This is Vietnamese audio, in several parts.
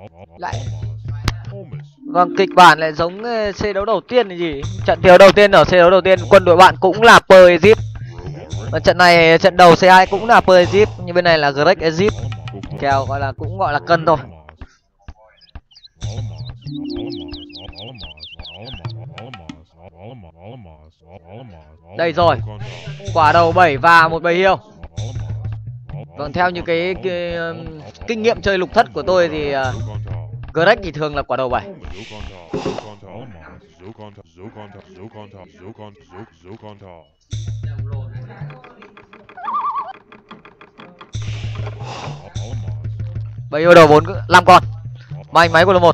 Lại vâng, kịch bản lại giống C đấu đầu tiên là gì? Trận thiếu đầu tiên ở C đấu đầu tiên quân đội bạn cũng là Per Egypt. Và trận này trận đầu C2 cũng là Per Egypt, nhưng bên này là Greg Egypt. Kèo gọi là cũng gọi là cân thôi. Đây rồi. Quả đầu 7 và một bầy hiêu. Vâng, theo như cái kinh nghiệm chơi lục thất của tôi thì Greg thì thường là quả đầu 7. Bầy hiêu đầu 4 5 con. Manh máy của lô 1.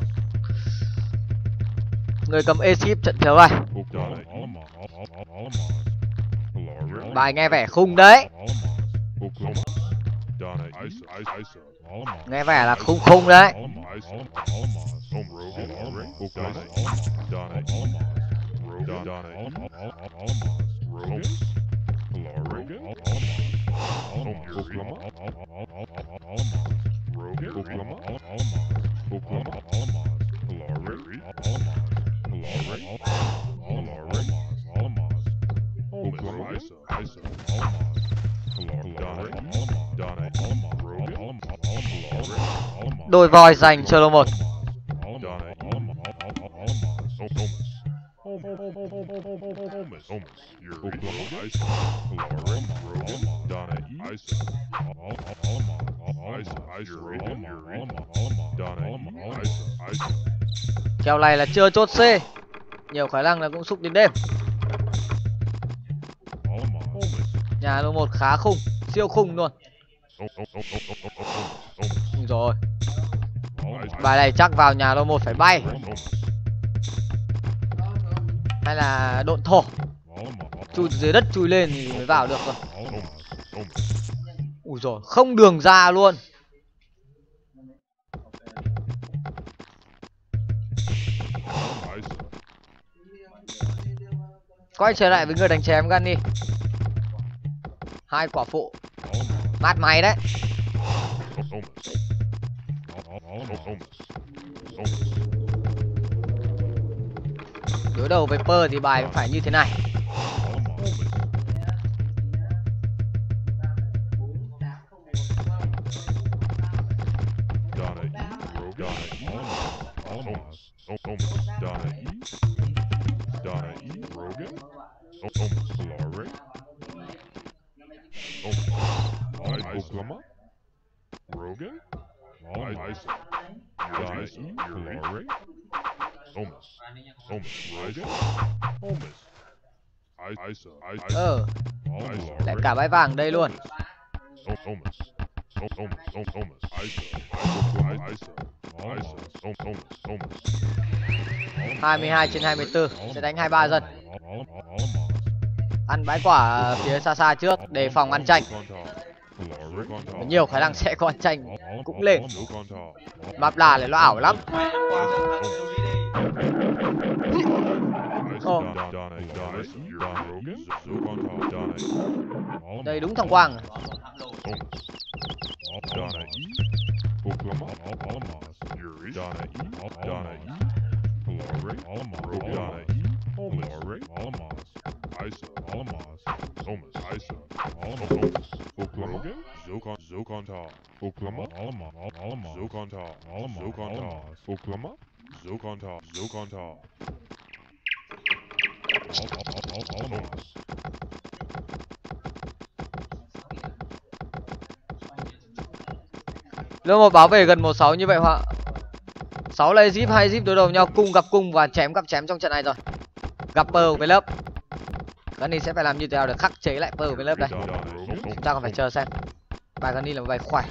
Người cầm Egypt trận thiếu này. Bài nghe vẻ khung đấy. Nghe vẻ là khung khung đấy. Đôi voi dành cho lô 1. Kèo này là chưa chốt C, nhiều khả năng là cũng xúc đến đêm. Nhà lô 1 khá khung, siêu khung luôn. Rồi. Bài này chắc vào nhà lô 1 phải bay. Hay là độn thổ. Chui từ dưới đất chui lên thì mới vào được rồi. Ui rồi, không đường ra luôn. Quay trở lại với người đánh chém gan đi. 2 quả phụ. Mát máy đấy. Đối đầu với Per thì bài cũng phải như thế này. Lại cả bãi vàng đây luôn. 22/24 sẽ đánh 23 dân. Ăn bãi quả phía xa xa trước, đề phòng ăn tranh. Nhiều khả năng sẽ có ăn tranh cũng lên. Map là nó ảo lắm. Đây đúng thằng Quang. Lô 1 báo về gần 16 như vậy họa. 6 là Egypt, 2 Egypt đối đầu nhau, cung gặp cung và chém gặp chém trong trận này rồi. Gặp Per với lớp. Gunny sẽ phải làm như thế nào để khắc chế lại Per với lớp đây. Chúng ta còn phải chờ xem. Bài Gunny là một bài khỏe.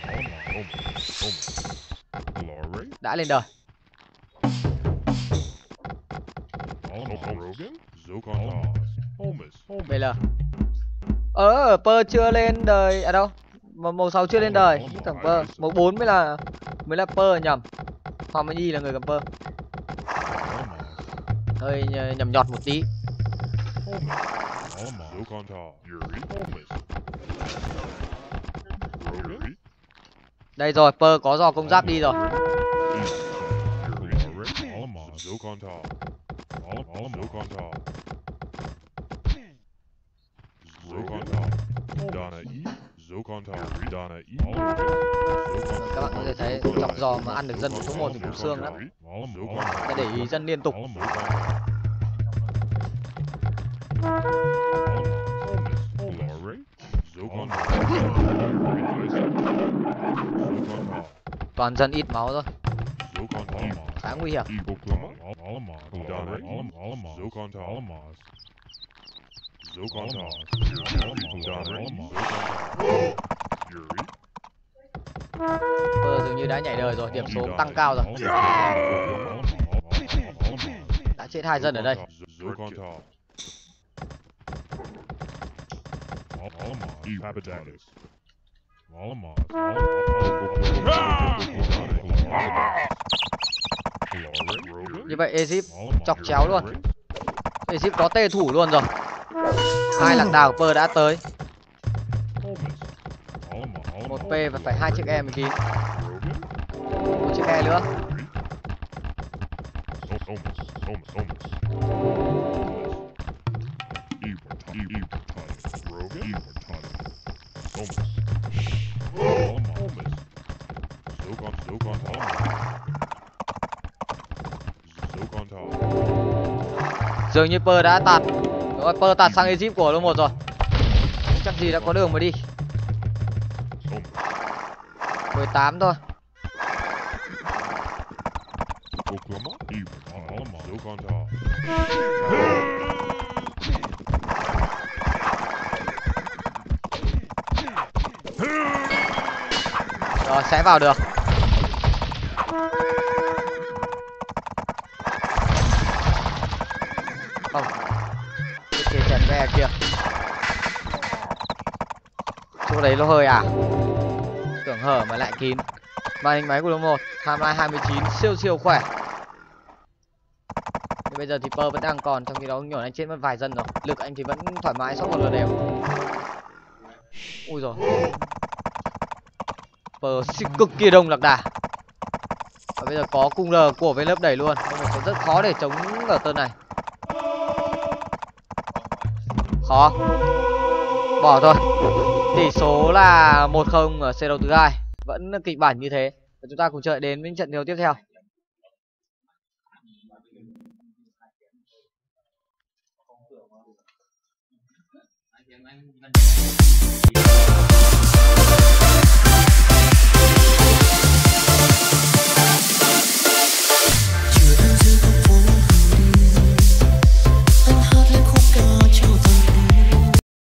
Đã lên đời. BL. Per chưa lên đời. À đâu, màu 6 chưa lên đời. Thằng Per. Màu 4 mới là Per nhầm. Hoàng Mai Nhi là người cầm Per. Hơi nhầm nhọt một tí. Đây rồi, Per có dò công giáp đi rồi. Zook on top. All Zook on top. Zook on top. Donna E. Zook on top. Donna E. Các bạn có thể thấy chọc giò mà ăn được dân số 1 thì cũng xương lắm. Phải để ý dân liên tục. Toàn dân ít máu thôi. Khá nguy hiểm. Dường như đã nhảy đời rồi, điểm số cũng tăng cao rồi. Đã chết 2 dân ở đây. Như vậy Egypt chọc chéo luôn. Egypt có tê thủ luôn rồi. 2 lạc đà của Pơ đã tới. 1 P và phải 2 chiếc E mới kín. 1 chiếc E nữa. Dường như Pơ đã tạt. Đúng rồi, Pơ tạt sang Egypt của luôn 1 rồi. Chắc gì đã có đường mà đi. 18 thôi. Rồi sẽ vào được. Không. Cái chèn ve kia. Chỗ đấy nó hơi à. Tưởng hở mà lại kín. Màn hình máy của lô 1, timeline 29 siêu khỏe. Nhưng bây giờ thì Pơ vẫn đang còn, trong khi đó nhổn anh chết mất vài dân rồi. Lực anh thì vẫn thoải mái sau một lượt đều. Ui rồi. Pơ cực kỳ đông lạc đà. Và bây giờ có cung L của với lớp đẩy luôn. Nó sẽ rất khó để chống ở turn này. Khó. Bỏ thôi. Tỷ số là 1-0 ở set đấu thứ 2. Vẫn kịch bản như thế. Và chúng ta cùng chờ đến những trận đấu tiếp theo.